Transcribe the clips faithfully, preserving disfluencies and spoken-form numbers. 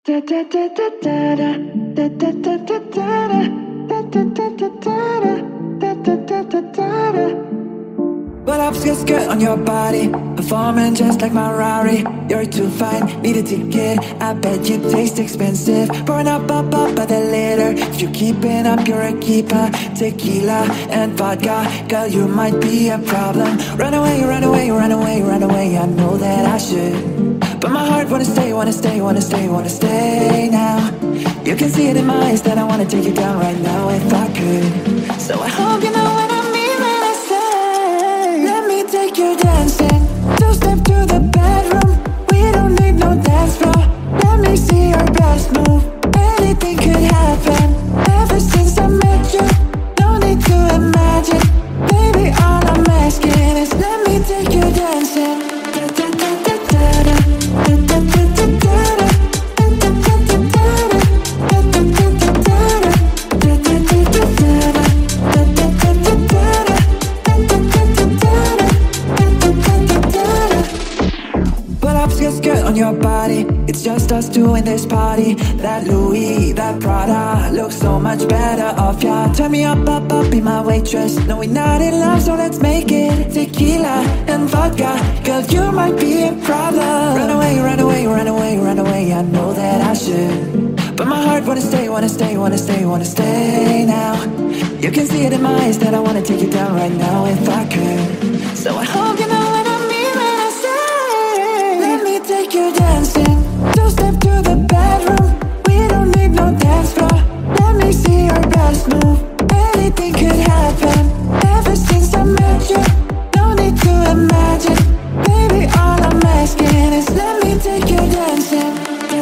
Well, I'm skirt skirt on your body, performing just like my Rari. You're too fine, need a ticket, I bet you taste expensive. Pouring up, up, up by the liter. If you're keeping up, you're a keeper. Tequila and vodka, girl, you might be a problem. Run away, run away, run away, run away, I know that I should, but my heart wanna stay, wanna stay, wanna stay, wanna stay now. You can see it in my eyes that I wanna take you down right now if I could. So I hope you know what I mean when I say, let me take you dancing. Two step to the bedroom, we don't need no dance floor. Let me see your best move, anything could happen. Ever since I met you, no need to imagine. Baby, all I'm asking is let me take you dancing. On your body, it's just us doing this party. That Louis, that Prada looks so much better off ya. Turn me up, up, up, be my waitress. No, we're not in love, so let's make it. Tequila and vodka, girl, you might be a problem. Run away, run away, run away, run away, I know that I should, but my heart wanna stay, wanna stay, wanna stay, wanna stay now. You can see it in my eyes that I wanna take you down right now if I could. So I hope you know what I mean when I say, let me take you dancing. Two step to the bedroom, we don't need no dance floor. Let me see your best move, anything could happen. Ever since I met you, no need to imagine. Baby, all I'm asking is let me take you dancing.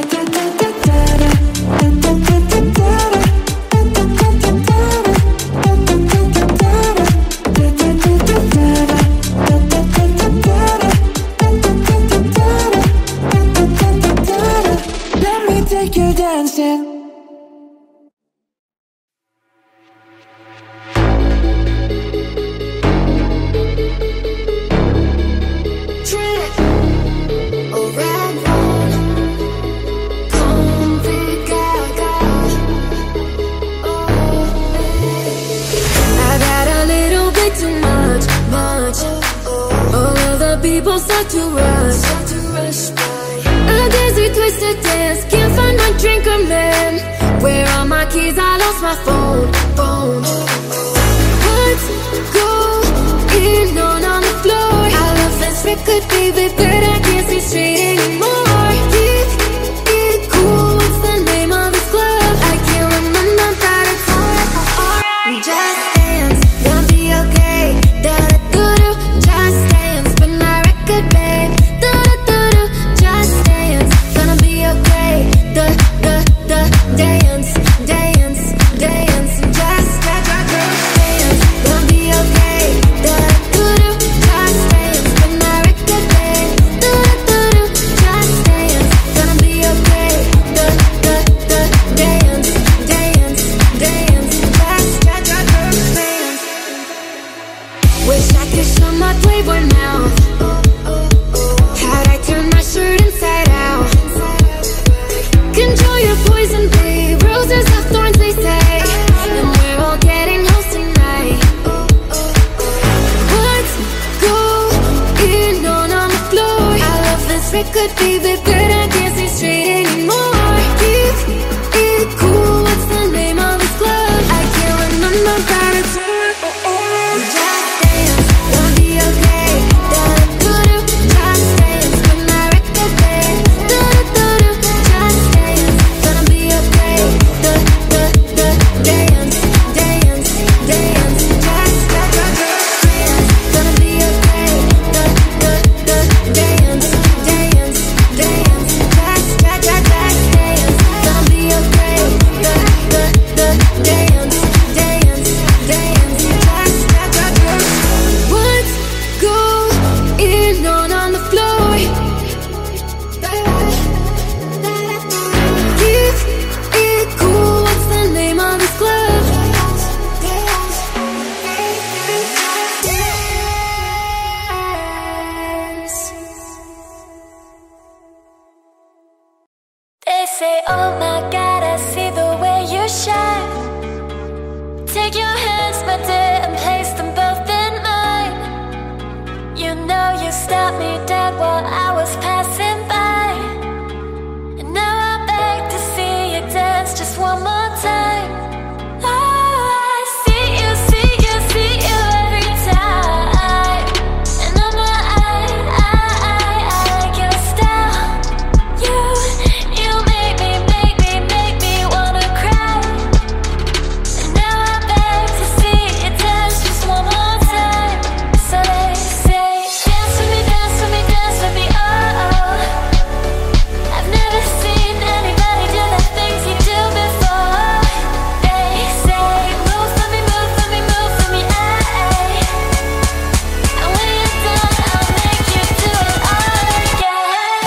People start to rush, start to rush by. A dizzy twisted dance, can't find my drink or man. Where are my keys? I lost my phone, phone. What's going on on the floor? I love this record, baby, but I can't see straight anymore. Keep it cool, what's the name of this club? I can't remember, but it's alright. Just dance, gonna be okay. Da da da da, just dance, but not good, babe. Da da da da, just dance, gonna be okay. Da da da, dance, dance, dance, just da da da, dance, gonna be okay. Da da da, just dance, but not good, babe. oh my God, I see the way you shine. Take your hands, my dear, and place them both in mine. You know you stopped me dead while I was passing by. And now I beg to see you dance just one more time. Oh, I see you, see you, see you every time. And I'm like, I, I, I, I like your style. You, you make me, make me, make me wanna cry. And now I beg to see you dance just one more time. So they say, dance with me, dance with me, dance with me, oh, oh. I've never seen anybody do the things you do before. They say, move for me, move for me, move for me, ay. And when you're done, I'll make you do it all again.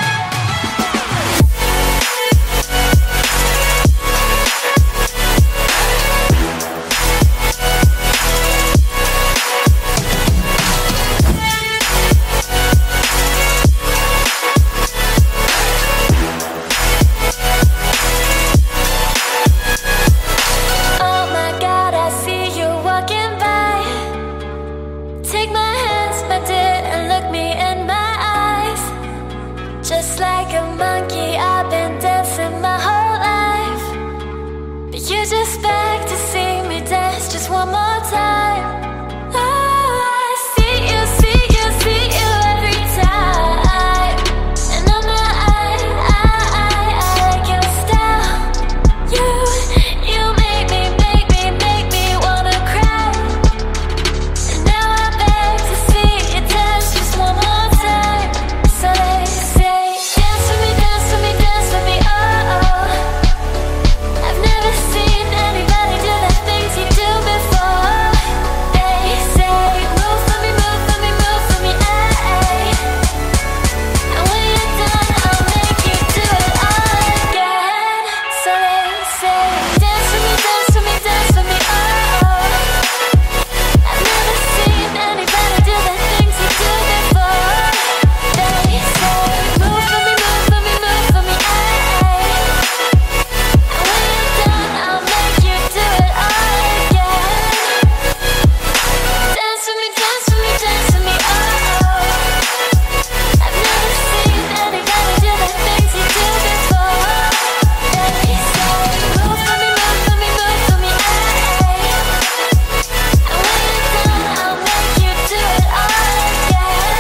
Oh my God, I see you walking by. Take my hands, my dear, and look me in my eyes. Just like a monkey, I've been dancing my whole life. But you just beg to see me dance just one more time. Oh, I see you, see you, see you every time. And I'm like, I, I, I, I like your style. You, you make me, make me, make me wanna cry. And now I beg to see you dance just one more time. So they say, dance with me, dance with me, dance with me, oh, oh. I've never seen anybody do the things you do before. They say, move for me, move for me, move for me, ay. And when you're done, I'll make you do it all again. So they say, dance with me, dance with me, dance with me, oh, oh. I've never seen anybody do the things you do before. They say, move for me, move for me, move for me, ay. And when you're done, I'll make you do it all again. Dance with me, dance with me, dance with me, oh, oh. I've never seen anybody do the things you do before. They say, move for me, move for me, move for me, ay. And when you're done, I'll make you do it all again.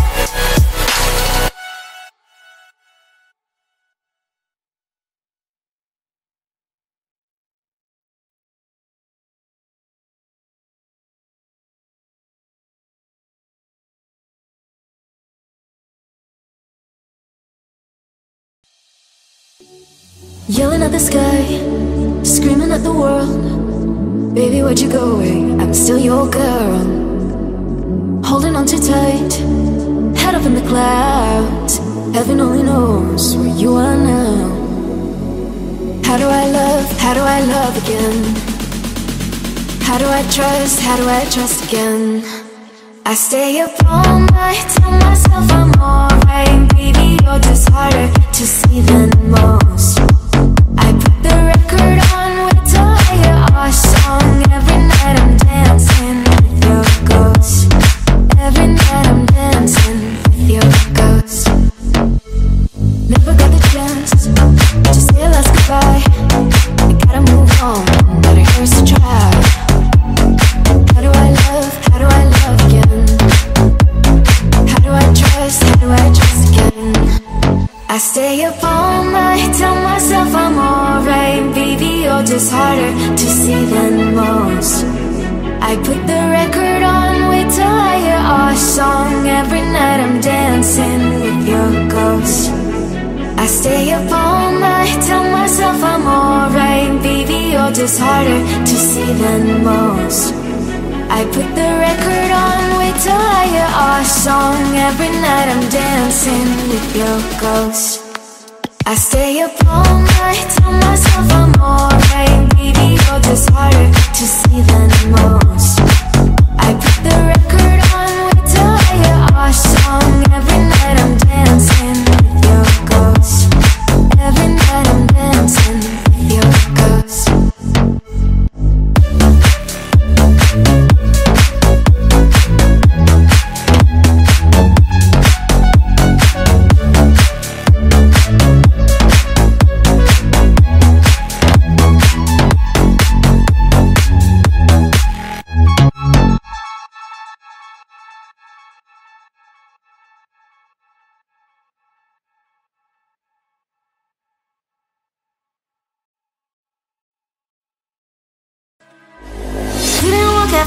Yelling at the sky, screaming at the world. Baby, where'd you go? I'm still your girl. Holding on too tight, head up in the clouds. Heaven only knows where you are now. How do I love, how do I love again? How do I trust, how do I trust again? I stay up all night, tell myself I'm alright. Baby, you're just harder to see than most. I put the record on, wait till I hear our song. Every night I'm dancing with your ghost. Every night I'm dancing with your ghost. Never got the chance to say a last goodbye. I gotta move on, but it hurts to try. How do I love, how do I love again? How do I trust, how do I trust again? I stay up all night, tell myself I'm alright. Baby, you're just harder to see than most. I put the record on, wait till I hear our song. Every night I'm dancing with your ghost. I stay up all night, tell myself I'm alright. Baby, you're just harder to see than most. I put the record on, wait till I hear our song. Every night I'm dancing with your ghost. I stay up all night, tell myself I'm alright. Baby, you're just harder to see than most. I put the record on, wait till I hear our song. Every night I'm dancing with your ghost. Every night I'm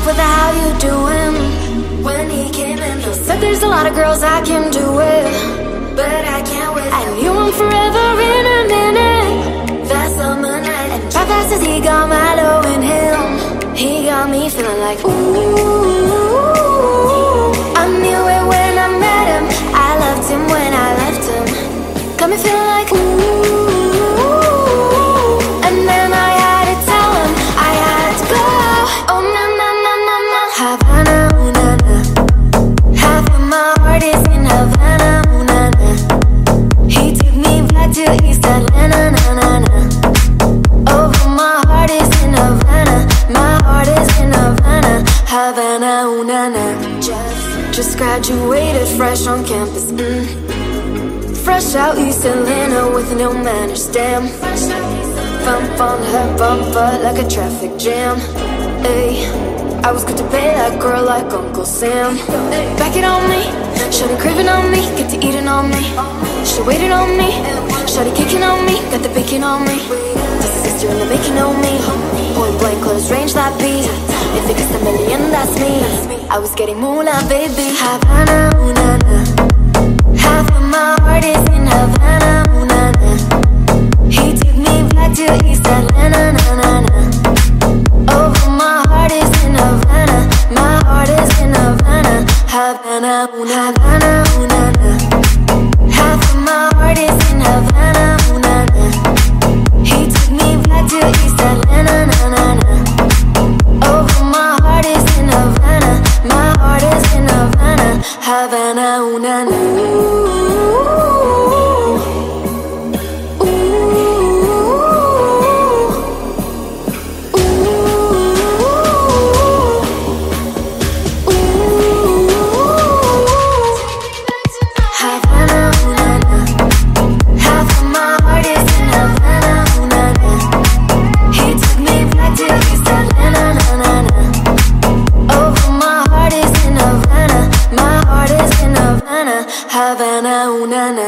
off with a how you doing. When he came in, he said there's a lot of girls I can do it, but I can't wait. I knew him forever in a minute. That summer night, and right fast as he got Milo in him, he got me feeling like ooh. I knew it when I met him. I loved him when I left him. Got me feeling like ooh. And then I had to tell him I had to go. Oh na na na na na. Havana, ooh na na. Half of my heart is in Havana, ooh na na. He took me back to East Atlanta, na na na. Oh, but my heart is in Havana. My heart is in Havana. Havana, ooh na na. Just, just graduated fresh on campus, mm. Fresh out East Atlanta with no manners, damn. Bump on her bumper like a traffic jam. Ayy, I was good to pay that girl like Uncle Sam. Back it on me, shawty craving on me, get to eating on me. She waited on me, shawty kicking on me, got the bacon on me. This sister in the making on me. Point blank, close range, that beat. If it costs a million, that's me. I was getting moolah, baby. Havana, ooh na na. Half of my heart is in Havana, ooh na na. He took me back to East Atlanta, na na na. Oh, but my heart is in Havana. My heart is in Havana. Havana, ooh na Havana, ooh na na. Half of my heart is in Havana, ooh na na. He took me back to East Atlanta, na na na. Oh, but my heart is in Havana. My heart is in Havana. Havana, ooh na na. Havana, ooh na na.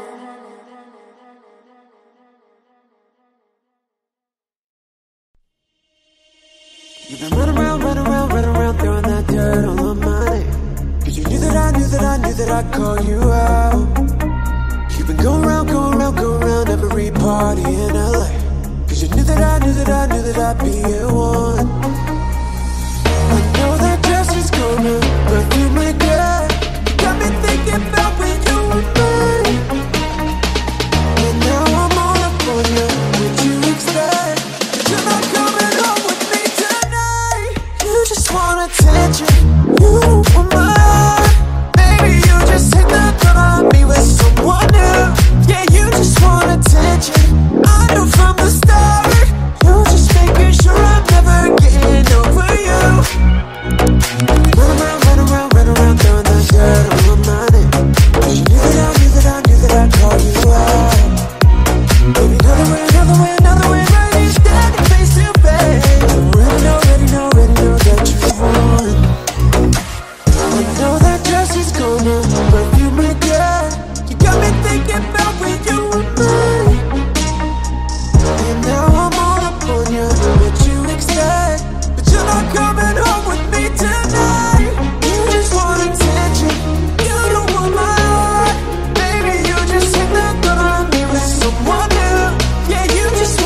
You've been running around, running around, running around, throwing that dirt all on my name. Cause you knew that I knew that I knew that I'd call you out. You've been going around, going around, going around every party in L A. Cause you knew that I knew that I knew that I'd be at one. I know that dress is gonna perfume my girl. Got me thinking about when you were mine. And now I'm all up on you. Would you expect that you're not coming home with me tonight? You just want attention, you don't want my heart. Maybe you just hit the gun on me with someone new. Yeah, you just want attention, I knew from the start. You just making sure I'm never getting over you. Run around, run around, run around, throwing that dirt all on my name. Cause you knew that I knew that I knew that I'd call you out. Baby, another way, another way, another way, right here, standing face to face. Already know, already know, already know that you won. I know that dress is gonna perfume my girl. You got me thinking about when you were mine. And now I'm all up on you, what you expect. But you're not coming home with me tonight. You just want attention, you don't want my heart. Baby, you just hit the gun on me with someone new. Yeah, you just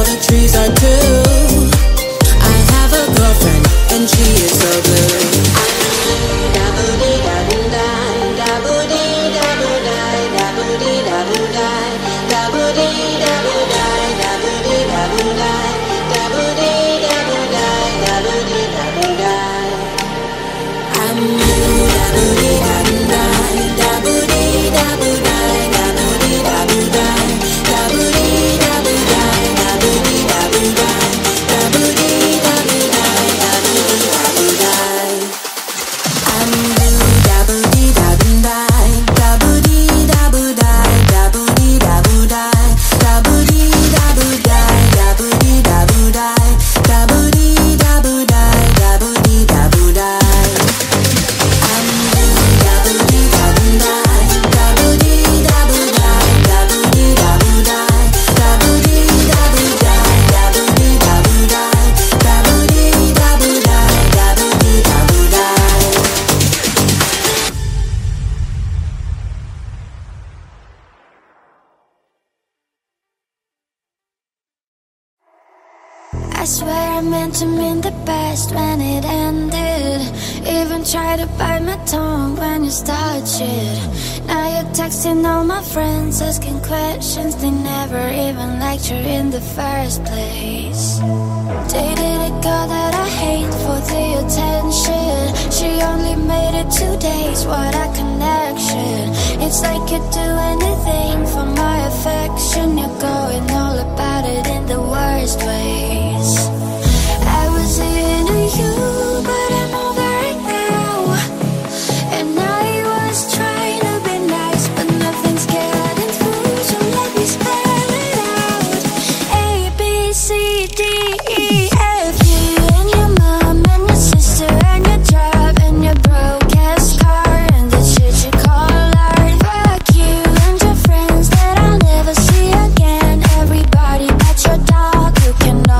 all the trees are too. I have a girlfriend and she is so blue. I swear I meant to mean the best when it ended. Even tried to bite my tongue when you started shit. Now you're texting all my friends, asking questions. They never even liked you in the first place. Dated a girl that I hate for the attention. She only made it two days, what a connection. It's like you'd do anything for my affection. You're going all about it in the worst ways. I was into you, but I'm over it now. And I was trying to be nice, but nothing's getting through, so let me spell it out. A, B, C, D, E, F, you and your mom and your sister and your job and your broke ass car and the shit you call art. Fuck you and your friends that I'll never see again. Everybody but your dog, you can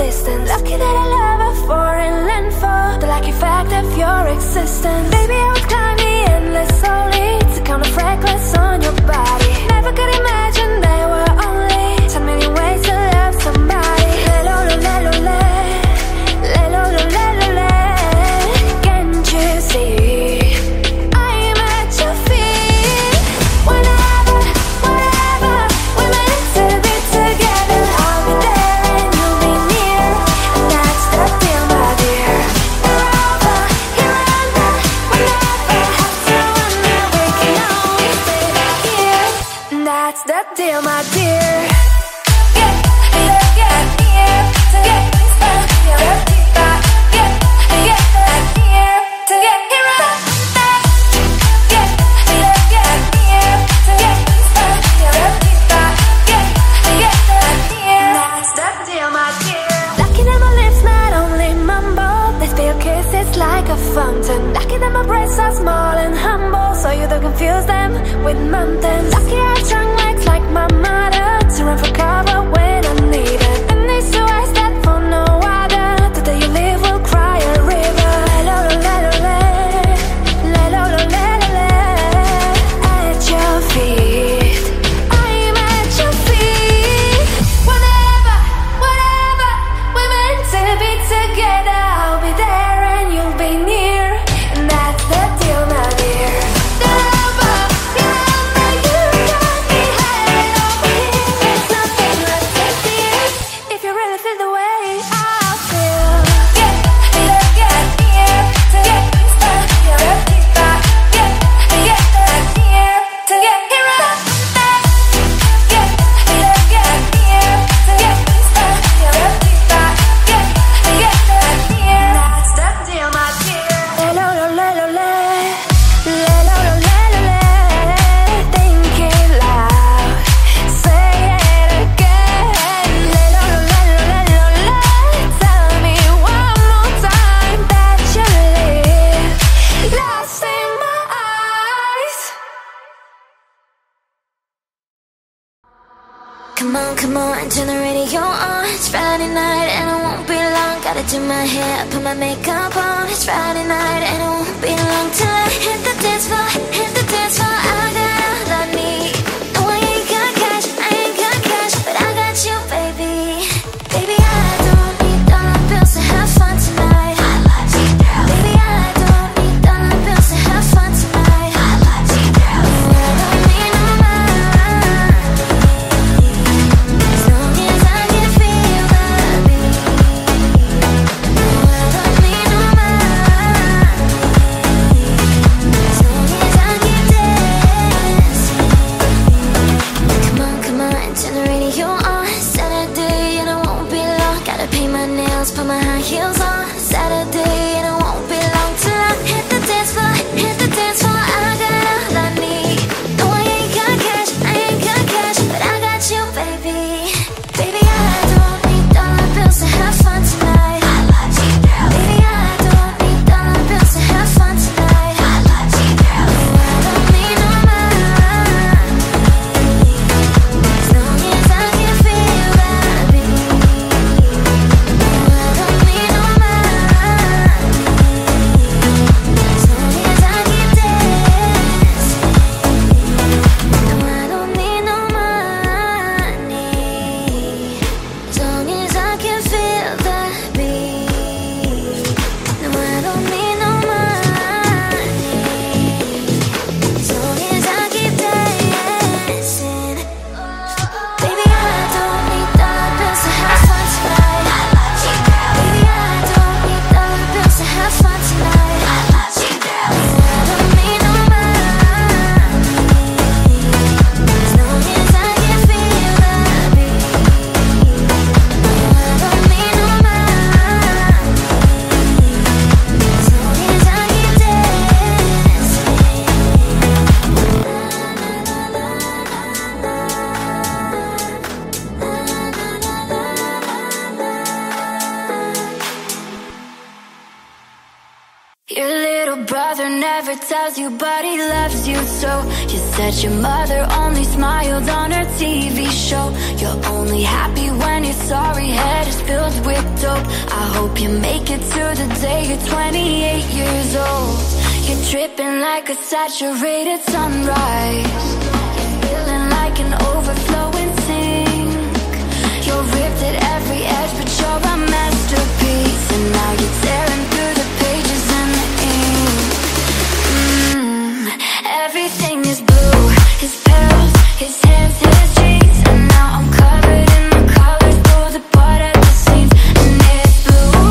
distance. Lucky that I love a foreign land for the lucky fact of your existence. Baby, I would climb the endless slowly to count the freckles on your body. Never could imagine there were only ten million ways to love somebody. Le lo lo le lo le, le lo lo le lo le. Can't you see? I'm at your feet. Whenever, wherever we're meant to be together, I'll be there and you'll be near, and that's the deal, my dear. You're over, you're under, we never have to wonder. We can always stay back here, and that's the deal, my dear. Yeah, yeah, yeah, here to get this back, yeah, back, yeah, yeah, back here to get here right back. Yeah, yeah, yeah, here to get this back, yeah, back, yeah, yeah, back here. That's the deal, my dear. Lucky that my lips not only mumble, they spill kisses like a fountain. Lucky that my breasts are small and humble, so you don't confuse them with mountains. Lucky I have strong legs like my mother to run for cover when I need it. And these two eyes that for no other, the day you leave will cry a river. Le lo lo le lo le, le lo lo le lo le. At your feet, I'm at your feet. Whenever, wherever we're meant to be together, I'll be there and you'll be near, and that's the deal, my dear. The lover, the lover, you got me head over heels. There's nothing left to fear if you really feel the way I feel. Yeah, yeah, yeah, here to get this back, yeah, back, yeah, yeah, back here to get here right back. Yeah, yeah, yeah, here to get this back, yeah, back, yeah, yeah, back here. That's the deal, my dear. Le lo lo le lo le, le lo lo le lo le. Think it loud, say it again. Le lo lo le lo le lo le. Tell me one more time that you live lost in my eyes. Come on, come on, turn the radio on. It's Friday night and it won't be long. Gotta do my hair, put my makeup on. It's Friday night and it won't be long till I hit the dance floor, hit the dance floor. I got all I need. No, I ain't got cash, I ain't got cash, but I got you, baby. Baby, I don't need dollar bills to have fun tonight. I love you, girl. Baby, I don't need dollar bills to have fun tonight. I love you, girl. I don't need no money, as long as I can feel the beat. No, I don't need no money, as long as I keep dancing. Come on, come on, turn the radio on. Saturday and it won't be long. Gotta paint my nails, put my high heels on. Saturday and it won't be long till I hit the dance floor, hit the dance floor. I got all I need. No, I ain't got cash, I ain't got cash, but I got you, baby. Baby, I don't need dollar bills to have fun tonight. I love you, girl. Baby, I don't need dollar bills to have fun tonight. I love you, girl. No, I don't need no money, as long as I can feel the beat. No, I don't need no Your little little brother never tells you, but he loves you so. You said your mother only smiled on her T V show. You're only happy when your sorry head is filled with dope. I hope you make it to the day you're twenty-eight years old. You're dripping like a saturated sunrise. You're feeling like an overflowing sink. You're ripped at every edge, but you're a masterpiece. And now you're tearing through the pages and the ink. mm, Everything is blue. His pearls, his hands, his jeans. And now I'm covered in the colors, pulled apart at the seams. And it's blue,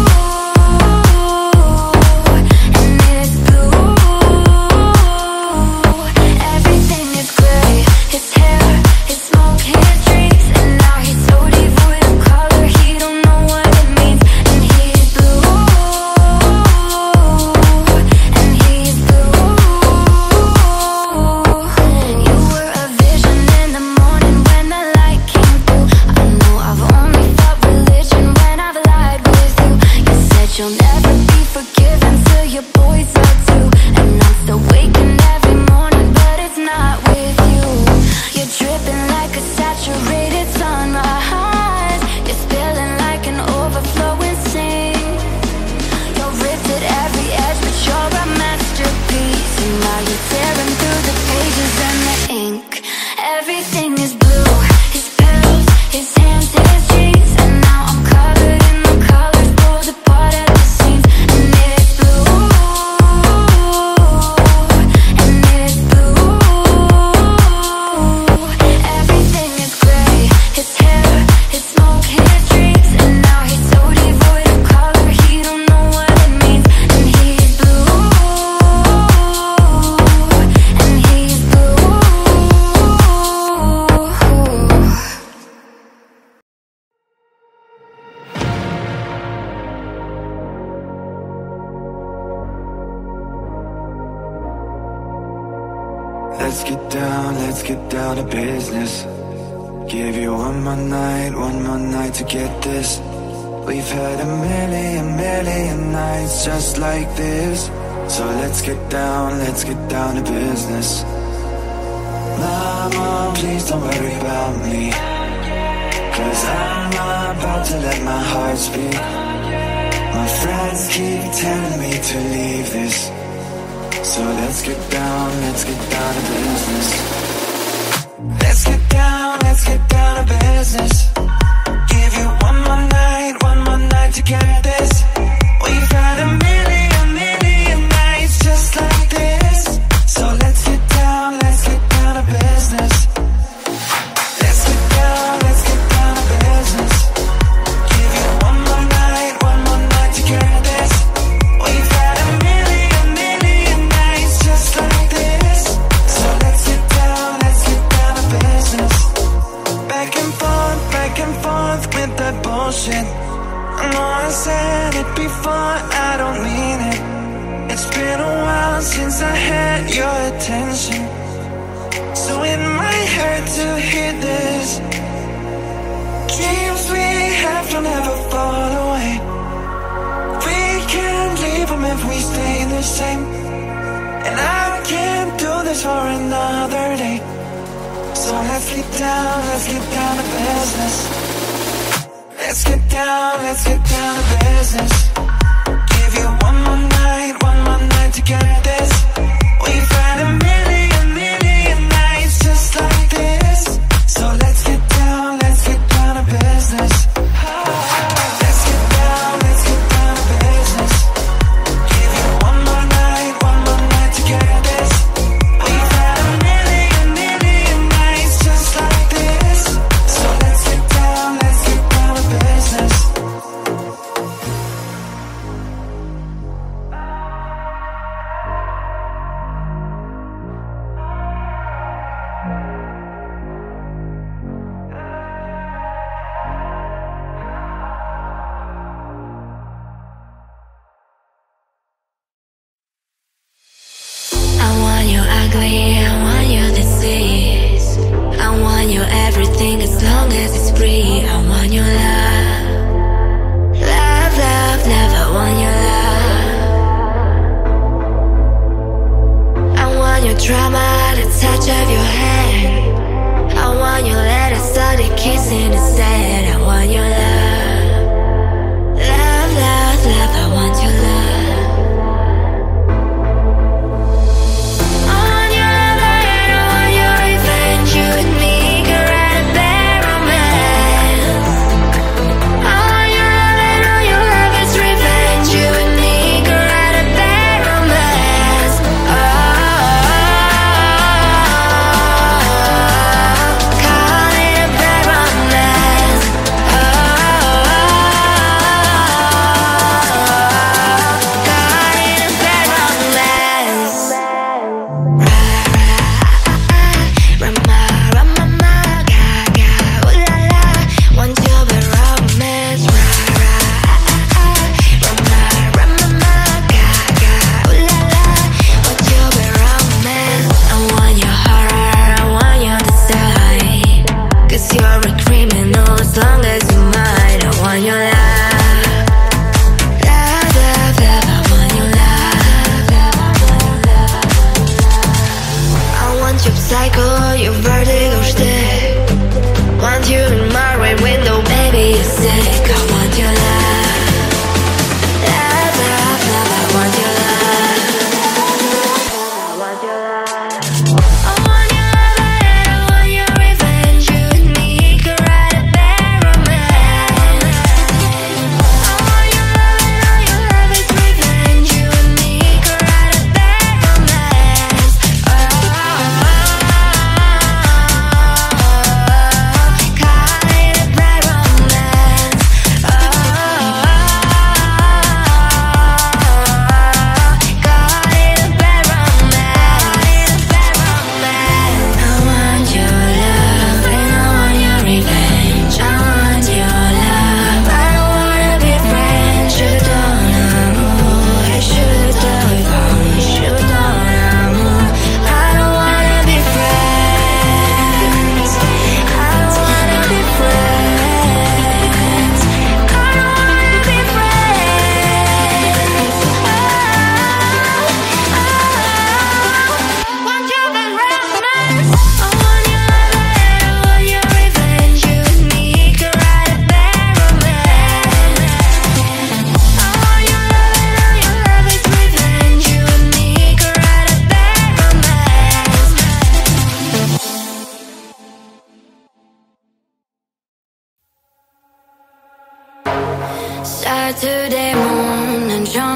and it's blue. Everything is gray. His hair, his smoke, his dreams. And now he's so devoid of color, he don't know what it means. And he's blue, and he's blue. You were a vision in the morning when the light came through. I know I've only felt religion when I've lied with you. You said you'll never be forgiven till your boys are too. And I'm still waking every morning, but it's not with you. You're dripping like a saturated sunrise. You're spilling like an overflowing sink. You're ripped at every edge, but you're a masterpiece. And now you're tearing through the pages and the ink. Everything is blue. His pearls, his hands, his jeans. And now I'm covered in the colors, pulled apart at the seams. And it's blue, and it's blue. Everything is gray. His hair, his smoke, his dreams. And now he's so devoid of color, he don't know what it means. And he's blue, and he's blue. Let's get down, let's get down to business. Give you one more night, one more night to get this. We've had a million, million nights just like this. So let's get down, let's get down to business. Mama, please don't worry about me, cause I'm about to let my heart speak. My friends keep telling me to leave this. So let's get down, let's get down to business. Let's get down, let's get down to business. Give you one more night, one more night to get this. We've had a million, million nights just like this. So let's get down, let's get down to business. Let's get down, let's get down to business. Give you one more night, one more night to get this. We've had a million, million nights just like this. So let's get down, let's get down to business. Back and forth, back and forth with that bullshit. I know I said it before, I don't mean it. It's been a while since I had your attention, so it might hurt to hear this. Dreams we have don't ever fall away. We can't leave them if we stay the same. And I can't do this for another day. So let's get down, let's get down to business. Let's get down, let's get down to business. Give you one more night, one more night to get this. We've had a million, million nights just like this. So let's get down, let's get down to business. Let's get down, let's get down to business. Give you one more night, one more night to get this. We've had a million, million nights just like this. So let's get down, let's get down to business.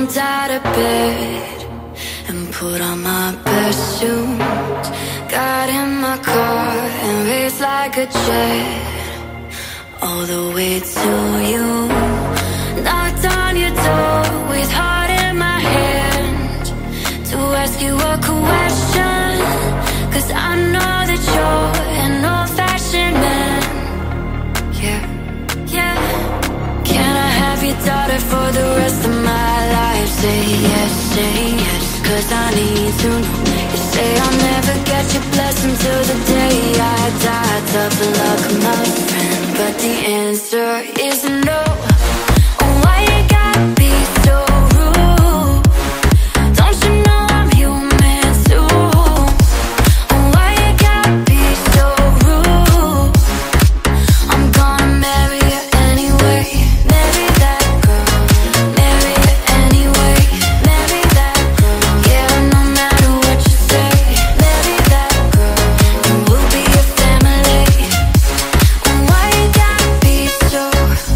jumped out of bed and put on my best suit. Got in my car and raced like a jet all the way to you. Knocked on your door with heart in my hand to ask you a question, 'cause I know that you're an old-fashioned man. Yeah, yeah. Can I have your daughter for the rest of my life? Say yes, say yes, 'cause I need to know. You say I'll never get your blessing till the day I die. Tough luck, my friend, but the answer is no. Oh, why you gotta be so rude? Don't you know I'm human too? Oh, why you gotta be so rude? I'm gonna marry you anyway. Marry that girl, marry you anyway. Marry that girl, yeah, no matter what you say. Marry that girl, and we'll be a family. Oh, why you gotta be so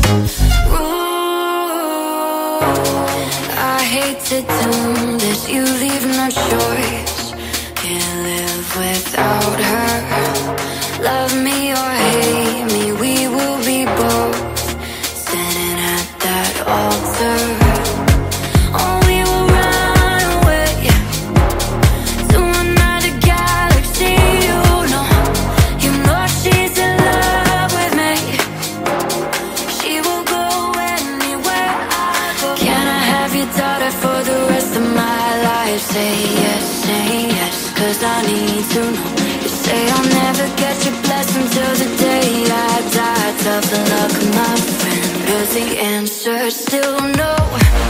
rude? I hate to do this, you leave no choice. Can't live without her. Love me or hate me, we will be both standing at that altar. Oh, we will run away to another galaxy. You know, you know she's in love with me. She will go anywhere I go. Can I have your daughter for the rest of my life? Say yes, say yes, 'cause I need to know. You say I'll never get your blessing till the day I die. Tough luck, my friend, 'cause the answer's still no.